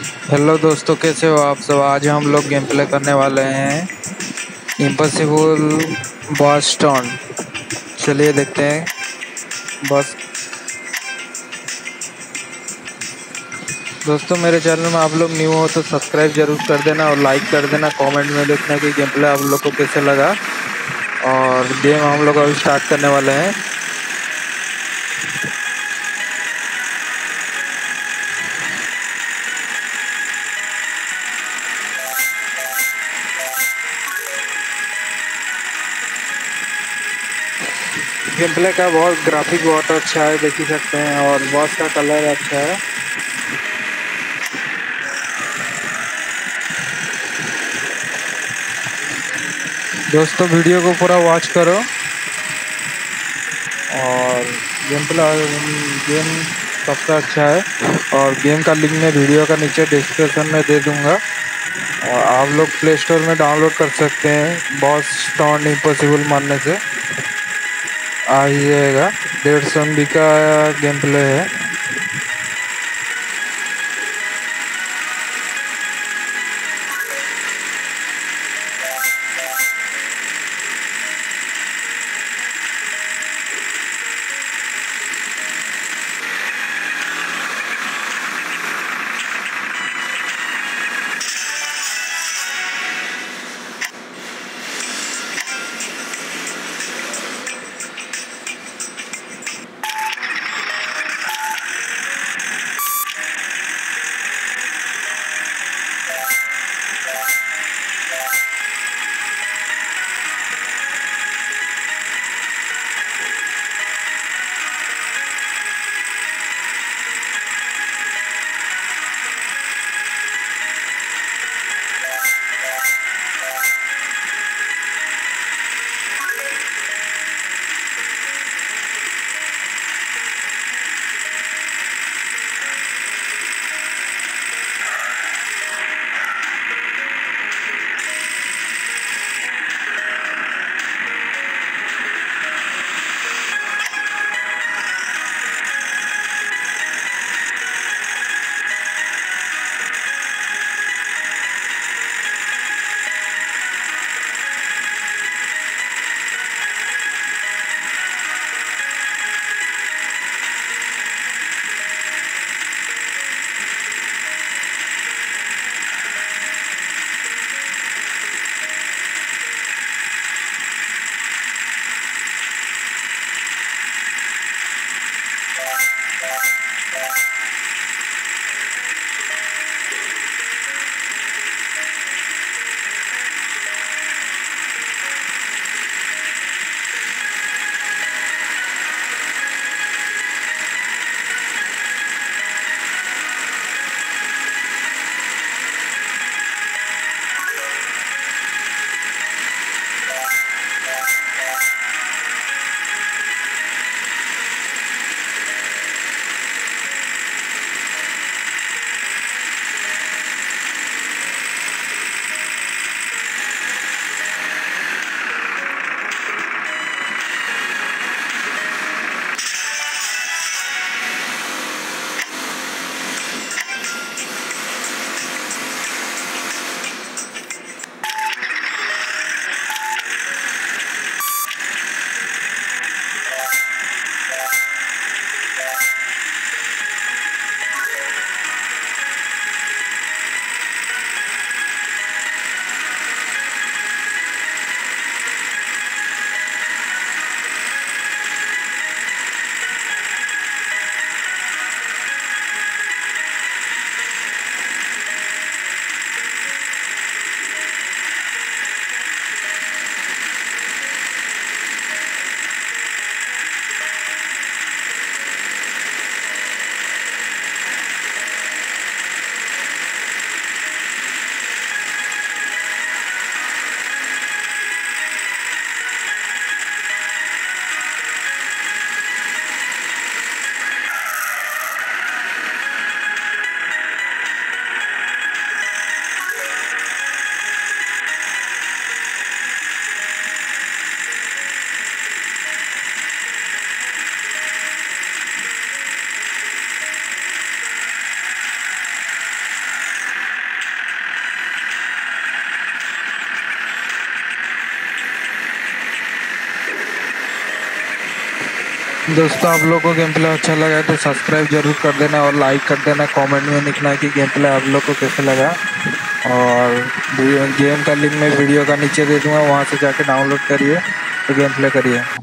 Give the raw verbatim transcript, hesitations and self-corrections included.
Hello दोस्तों, कैसे हो आप सब। आज हम लोग गेम प्ले करने वाले हैं इम्पॉसिबल बॉस्टन। चलिए देखते हैं। बस दोस्तों, मेरे चैनल में आप लोग न्यू हो तो सब्सक्राइब जरूर कर देना और लाइक कर देना। कमेंट में देखना कि गेम प्ले आप लोग को कैसे लगा। और गेम हम लोग अभी स्टार्ट करने वाले हैं। गेम प्ले का बहुत ग्राफिक बहुत अच्छा है, देख ही सकते हैं। और बॉस का कलर अच्छा है। दोस्तों, वीडियो को पूरा वॉच करो। और गेम प्ले गेम सबसे अच्छा है। और गेम का लिंक मैं वीडियो का नीचे डिस्क्रिप्शन में दे दूंगा। और आप लोग प्ले स्टोर में डाउनलोड कर सकते हैं। बॉस स्टॉन इम्पॉसिबल मारने से आ ही जाएगा। डेढ़ सौ एम बी का गेम प्ले है। दोस्तों आप लोगों को गेम प्ले अच्छा लगा तो सब्सक्राइब जरूर कर देना और लाइक कर देना। कमेंट में लिखना कि गेम प्ले आप लोग को कैसे लगा, और गेम का लिंक मैं वीडियो का नीचे दे दूंगा, वहां से जाके डाउनलोड करिए तो गेम प्ले करिए।